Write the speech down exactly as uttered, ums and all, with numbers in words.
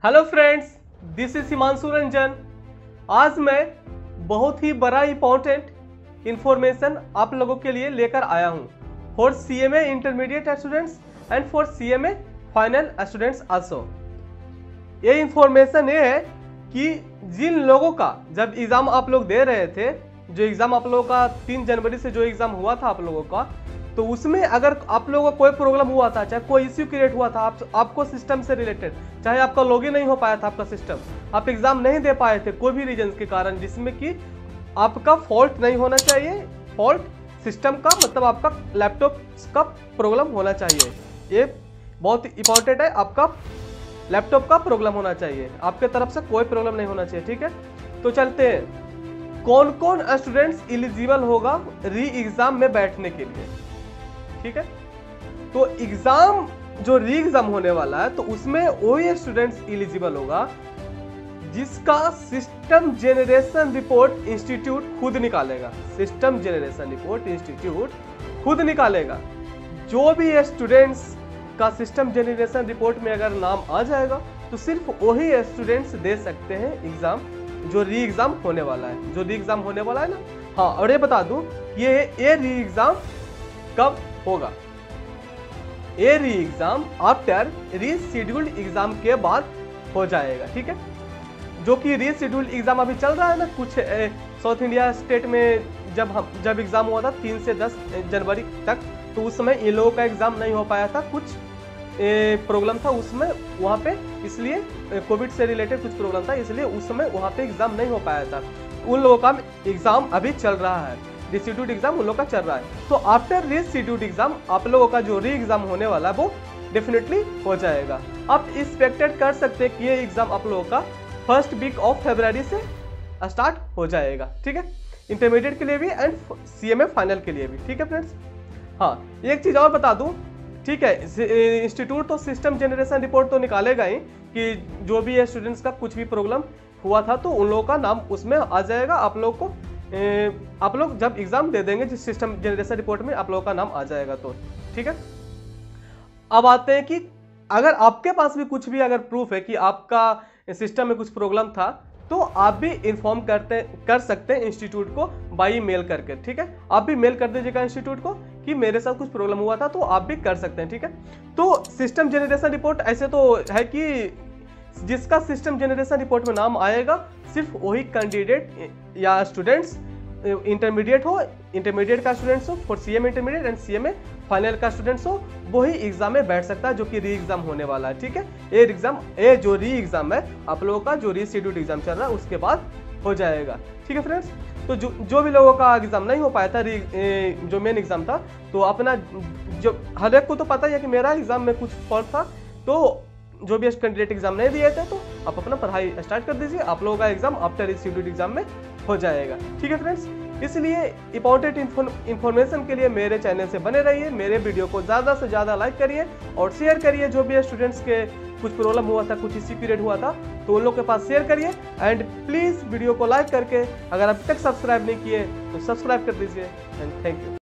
Hello friends, this is Himanshu Ranjan. आज मैं बहुत ही बड़ा इंपॉर्टेंट इंफॉर्मेशन आप लोगों के लिए लेकर आया हूं for CMA intermediate students and for CMA final students also. ये इंफॉर्मेशन ये है कि जिन लोगों का जब एग्ज़ाम आप लोग दे रहे थे, जो एग्ज़ाम आप लोगों का तीन जनवरी से जो एग्ज़ाम हुआ था आप लोगों का, तो उसमें अगर आप लोगों को कोई प्रॉब्लम हुआ था, चाहे कोई इश्यू क्रिएट हुआ था आप, आपको सिस्टम से रिलेटेड, चाहे आपका लॉगिन नहीं हो पाया था आपका सिस्टम, आप एग्ज़ाम नहीं दे पाए थे कोई भी रीजन के कारण, जिसमें कि आपका फॉल्ट नहीं होना चाहिए, फॉल्ट सिस्टम का मतलब आपका लैपटॉप का प्रॉब्लम होना चाहिए। ये बहुत इंपॉर्टेंट है, आपका लैपटॉप का प्रॉब्लम होना चाहिए, आपके तरफ से कोई प्रॉब्लम नहीं होना चाहिए। ठीक है, तो चलते हैं कौन कौन स्टूडेंट्स एलिजिबल होगा री एग्ज़ाम में बैठने के लिए। ठीक है, तो एग्जाम जो री एग्जाम होने वाला है तो उसमें वही स्टूडेंट्स एलिजिबल होगा जिसका सिस्टम जनरेशन रिपोर्ट इंस्टीट्यूट खुद निकालेगा। सिस्टम जनरेशन रिपोर्ट इंस्टीट्यूट खुद निकालेगा। जो भी स्टूडेंट्स का सिस्टम जनरेशन रिपोर्ट में अगर नाम आ जाएगा तो सिर्फ वही स्टूडेंट्स दे सकते हैं एग्जाम जो री एग्जाम होने वाला है, जो री एग्जाम होने वाला है ना। हाँ, और ये बता दूं ये ये री एग्जाम कब होगा? ये री एग्जाम आफ्टर रीशेड्यूल्ड एग्जाम के बाद हो जाएगा। ठीक है, जो कि रीशेड्यूल्ड एग्जाम अभी चल रहा है ना, कुछ साउथ इंडिया स्टेट में जब हम जब एग्जाम हुआ था तीन से दस जनवरी तक, तो उस समय ये लोगों का एग्जाम नहीं हो पाया था, कुछ प्रॉब्लम था उसमें वहाँ पे, इसलिए कोविड से रिलेटेड कुछ प्रॉब्लम था, इसलिए उस समय वहाँ पे एग्जाम नहीं हो पाया था। उन लोगों का एग्जाम अभी चल रहा है, रीशेड्यूल्ड एग्जाम उन लोगों का चल रहा है। तो आफ्टर रीशेड्यूल्ड एग्जाम आप लोगों का जो री एग्जाम होने वाला है वो डेफिनेटली हो जाएगा। आप एक्सपेक्टेड कर सकते हैं कि ये एग्जाम आप लोगों का फर्स्ट वीक ऑफ फरवरी से स्टार्ट हो जाएगा। ठीक है, इंटरमीडिएट के लिए भी एंड सीएमए फाइनल के लिए भी। ठीक है फ्रेंड्स, हाँ एक चीज़ और बता दूँ, ठीक है, इंस्टीट्यूट तो सिस्टम जनरेशन रिपोर्ट तो निकालेगा ही कि जो भी स्टूडेंट्स का कुछ भी प्रॉब्लम हुआ था तो उन लोगों का नाम उसमें आ जाएगा। आप लोग को ए, आप लोग जब एग्जाम दे देंगे जिस सिस्टम जनरेशन रिपोर्ट में आप लोगों का नाम आ जाएगा तो ठीक है। अब आते हैं कि अगर आपके पास भी कुछ भी अगर प्रूफ है कि आपका सिस्टम में कुछ प्रॉब्लम था तो आप भी इन्फॉर्म करते कर सकते हैं इंस्टीट्यूट को बाई मेल करके। ठीक है, आप भी मेल कर दीजिएगा इंस्टीट्यूट को कि मेरे साथ कुछ प्रॉब्लम हुआ था, तो आप भी कर सकते हैं। ठीक है, तो सिस्टम जनरेशन रिपोर्ट ऐसे तो है कि जिसका सिस्टम जनरेशन रिपोर्ट में नाम आएगा सिर्फ वही कैंडिडेट या स्टूडेंट्स, इंटरमीडिएट हो इंटरमीडिएट का स्टूडेंट्स हो for CMA intermediate and CMA final का स्टूडेंट्स हो, वही एग्जाम में बैठ सकता है जो कि री एग्जाम होने वाला है। ठीक है, ये एग्जाम ये जो री एग्जाम है आप लोगों का जो रीशेड्यूल्ड एग्जाम चल रहा है उसके बाद हो जाएगा। ठीक है फ्रेंड्स, तो जो जो भी लोगों का एग्जाम नहीं हो पाया था री जो मेन एग्जाम था, तो अपना जो हर एक को तो पता ही है कि मेरा एग्जाम में कुछ फॉल्ट था, तो जो भी कैंडिडेट एग्जाम नहीं दिए थे तो आप अपना पढ़ाई स्टार्ट कर दीजिए, आप लोगों का एग्जाम आफ्टर रीशेड्यूल्ड एग्जाम में हो जाएगा। ठीक है फ्रेंड्स, इसलिए इंपॉर्टेंट इन्फॉर्मेशन के लिए मेरे चैनल से बने रहिए, मेरे वीडियो को ज़्यादा से ज़्यादा लाइक करिए और शेयर करिए। जो भी स्टूडेंट्स के कुछ प्रॉब्लम हुआ था, कुछ इसी पीरियड हुआ था, तो उन लोग के पास शेयर करिए एंड प्लीज़ वीडियो को लाइक करके अगर अभी तक सब्सक्राइब नहीं किए तो सब्सक्राइब कर दीजिए एंड थैंक यू।